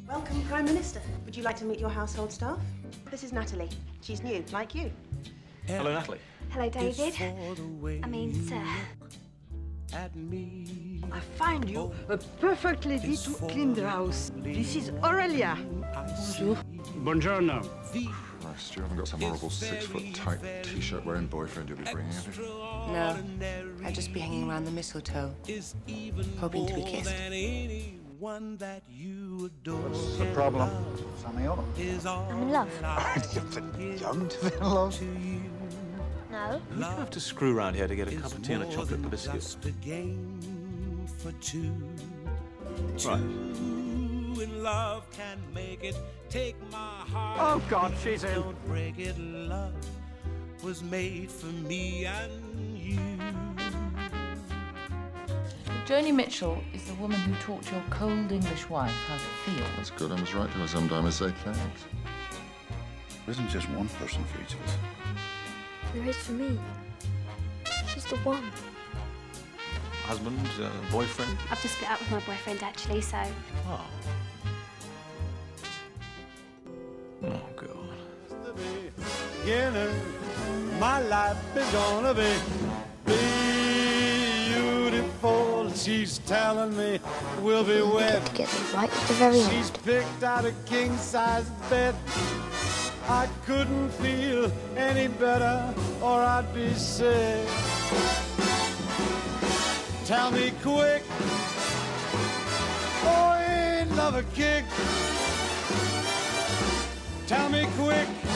Welcome, Prime Minister. Would you like to meet your household staff? This is Natalie. She's new, like you. Hello, Natalie. Hello, David. I mean, sir. I find you a perfect lady to clean the house. This is Aurelia. Bonjour. Buongiorno. Christ, you haven't got some horrible 6-foot tight t-shirt wearing boyfriend you'll be bringing, have you? No, I'd just be hanging around the mistletoe, hoping to be kissed. What's the problem, Samuel? I'm in love. You're young to be in love. No. You don't have to screw around here to get a cup of tea and a chocolate biscuit. Right. In love can make it. Take my heart. Oh, God, she's in. Don't break it. Love was made for me and you. Joni Mitchell is the woman who taught your cold English wife how to feel. That's good. I was right to her sometimes say thanks. There isn't just one person for each of us. There is for me. She's the one. Husband, boyfriend? I've just split up with my boyfriend, actually, so... Oh. Oh, God. Beginning, my life is gonna be beautiful. She's telling me we'll be wed. Together right at the very She's end. picked out a king-size bed. I couldn't feel any better, or I'd be sick. Tell me quick, oh, ain't love a kick? Tell me quick,